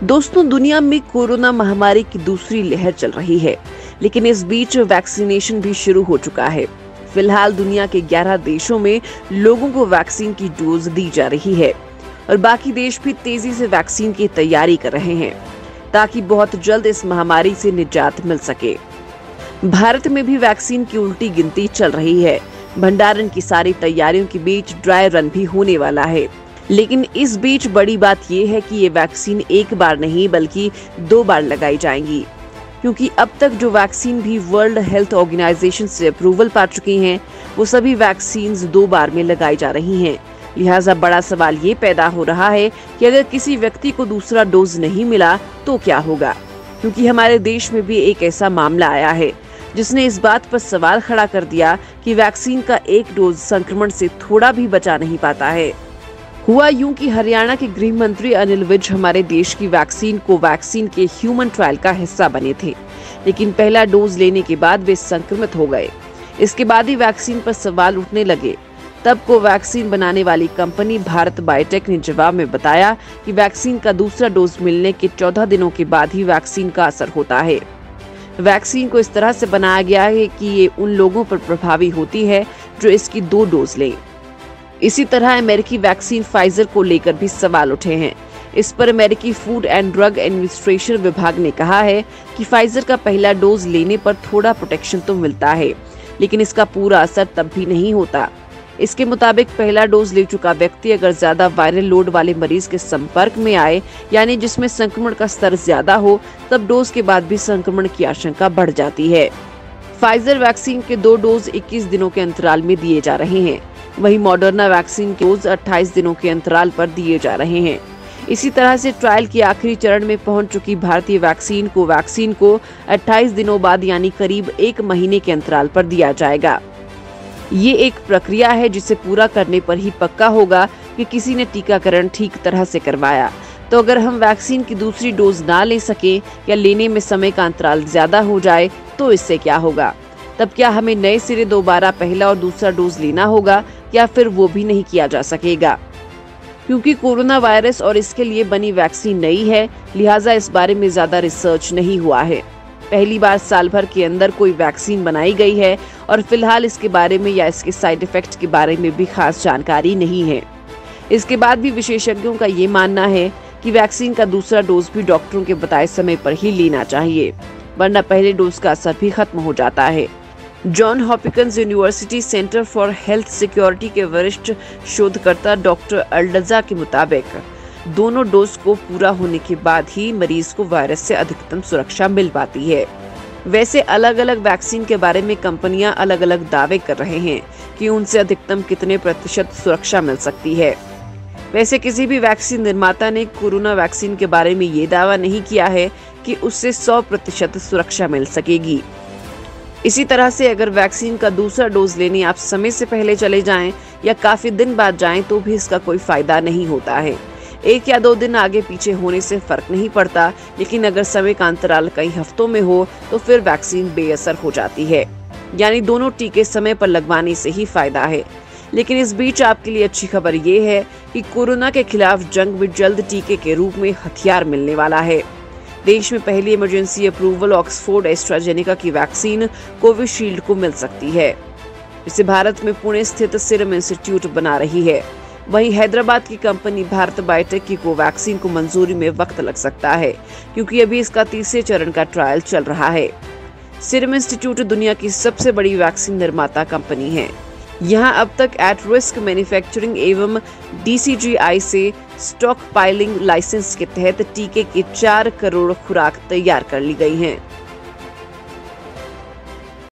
दोस्तों, दुनिया में कोरोना महामारी की दूसरी लहर चल रही है, लेकिन इस बीच वैक्सीनेशन भी शुरू हो चुका है। फिलहाल दुनिया के 11 देशों में लोगों को वैक्सीन की डोज दी जा रही है और बाकी देश भी तेजी से वैक्सीन की तैयारी कर रहे हैं ताकि बहुत जल्द इस महामारी से निजात मिल सके। भारत में भी वैक्सीन की उल्टी गिनती चल रही है। भंडारण की सारी तैयारियों के बीच ड्राई रन भी होने वाला है, लेकिन इस बीच बड़ी बात यह है कि ये वैक्सीन एक बार नहीं बल्कि 2 बार लगाई जाएंगी, क्योंकि अब तक जो वैक्सीन भी वर्ल्ड हेल्थ ऑर्गेनाइजेशन से अप्रूवल पा चुकी हैं, वो सभी वैक्सीन 2 बार में लगाई जा रही हैं। लिहाजा बड़ा सवाल ये पैदा हो रहा है कि अगर किसी व्यक्ति को दूसरा डोज नहीं मिला तो क्या होगा, क्योंकि हमारे देश में भी एक ऐसा मामला आया है जिसने इस बात पर सवाल खड़ा कर दिया कि वैक्सीन का एक डोज संक्रमण से थोड़ा भी बचा नहीं पाता है। हुआ यूं कि हरियाणा के गृह मंत्री अनिल विज हमारे देश की वैक्सीन कोवैक्सीन के ह्यूमन ट्रायल का हिस्सा बने थे, लेकिन पहला डोज लेने के बाद वे संक्रमित हो गए। इसके बाद ही वैक्सीन पर सवाल उठने लगे। तब कोवैक्सीन बनाने वाली कंपनी भारत बायोटेक ने जवाब में बताया कि वैक्सीन का दूसरा डोज मिलने के 14 दिनों के बाद ही वैक्सीन का असर होता है। वैक्सीन को इस तरह से बनाया गया है कि ये उन लोगों पर प्रभावी होती है जो इसकी 2 डोज लें। इसी तरह अमेरिकी वैक्सीन फाइजर को लेकर भी सवाल उठे हैं। इस पर अमेरिकी फूड एंड ड्रग एडमिनिस्ट्रेशन विभाग ने कहा है कि फाइजर का पहला डोज लेने पर थोड़ा प्रोटेक्शन तो मिलता है, लेकिन इसका पूरा असर तब भी नहीं होता। इसके मुताबिक पहला डोज ले चुका व्यक्ति अगर ज्यादा वायरल लोड वाले मरीज के संपर्क में आए, यानी जिसमें संक्रमण का स्तर ज्यादा हो, तब डोज के बाद भी संक्रमण की आशंका बढ़ जाती है। फाइजर वैक्सीन के 2 डोज 21 दिनों के अंतराल में दिए जा रहे हैं, वहीं मॉडर्ना वैक्सीन के डोज 28 दिनों के अंतराल पर दिए जा रहे हैं। इसी तरह से ट्रायल के आखिरी चरण में पहुंच चुकी भारतीय वैक्सीन को 28 दिनों बाद यानी करीब 1 महीने के अंतराल पर दिया जाएगा। ये एक प्रक्रिया है जिसे पूरा करने पर ही पक्का होगा कि किसी ने टीकाकरण ठीक तरह से करवाया। तो अगर हम वैक्सीन की दूसरी डोज ना ले सके या लेने में समय का अंतराल ज्यादा हो जाए तो इससे क्या होगा? तब क्या हमें नए सिरे दोबारा पहला और दूसरा डोज लेना होगा या फिर वो भी नहीं किया जा सकेगा? क्योंकि कोरोना वायरस और इसके लिए बनी वैक्सीन नई है, लिहाजा इस बारे में ज्यादा रिसर्च नहीं हुआ है। पहली बार साल भर के अंदर कोई वैक्सीन बनाई गई है और फिलहाल इसके बारे में या इसके साइड इफेक्ट के बारे में भी खास जानकारी नहीं है। इसके बाद भी विशेषज्ञों का ये मानना है कि वैक्सीन का दूसरा डोज भी डॉक्टरों के बताए समय पर ही लेना चाहिए, वरना पहले डोज का असर भी खत्म हो जाता है। John Hopkins university centre for health security के वरिष्ठ शोधकर्ता डॉक्टर अल्डजा के मुताबिक दोनों डोज को पूरा होने के बाद ही मरीज को वायरस से अधिकतम सुरक्षा मिल पाती है। वैसे अलग अलग वैक्सीन के बारे में कंपनियां अलग अलग दावे कर रहे हैं कि उनसे अधिकतम कितने प्रतिशत सुरक्षा मिल सकती है। वैसे किसी भी वैक्सीन निर्माता ने कोरोना वैक्सीन के बारे में ये दावा नहीं किया है कि उससे 100% सुरक्षा मिल सकेगी। इसी तरह से अगर वैक्सीन का दूसरा डोज लेने आप समय से पहले चले जाएं या काफी दिन बाद जाएं तो भी इसका कोई फायदा नहीं होता है। 1 या 2 दिन आगे पीछे होने से फर्क नहीं पड़ता, लेकिन अगर समय का अंतराल कई हफ्तों में हो तो फिर वैक्सीन बेअसर हो जाती है। यानी दोनों टीके समय पर लगवाने से ही फायदा है। लेकिन इस बीच आपके लिए अच्छी खबर ये है कि कोरोना के खिलाफ जंग में जल्द टीके के रूप में हथियार मिलने वाला है। देश में पहली इमरजेंसी अप्रूवल ऑक्सफोर्ड एस्ट्राजेनेका की वैक्सीन कोविशील्ड को मिल सकती है। इसे भारत में पुणे स्थित सीरम इंस्टीट्यूट बना रही है। वहीं हैदराबाद की कंपनी भारत बायोटेक की कोवैक्सीन को मंजूरी में वक्त लग सकता है, क्योंकि अभी इसका 3रे चरण का ट्रायल चल रहा है। सीरम इंस्टीट्यूट दुनिया की सबसे बड़ी वैक्सीन निर्माता कंपनी है। यहाँ अब तक एट रिस्क मैन्युफैक्चरिंग एवं DCGI से स्टॉक पाइलिंग लाइसेंस के तहत टीके की 4 करोड़ खुराक तैयार कर ली गई हैं।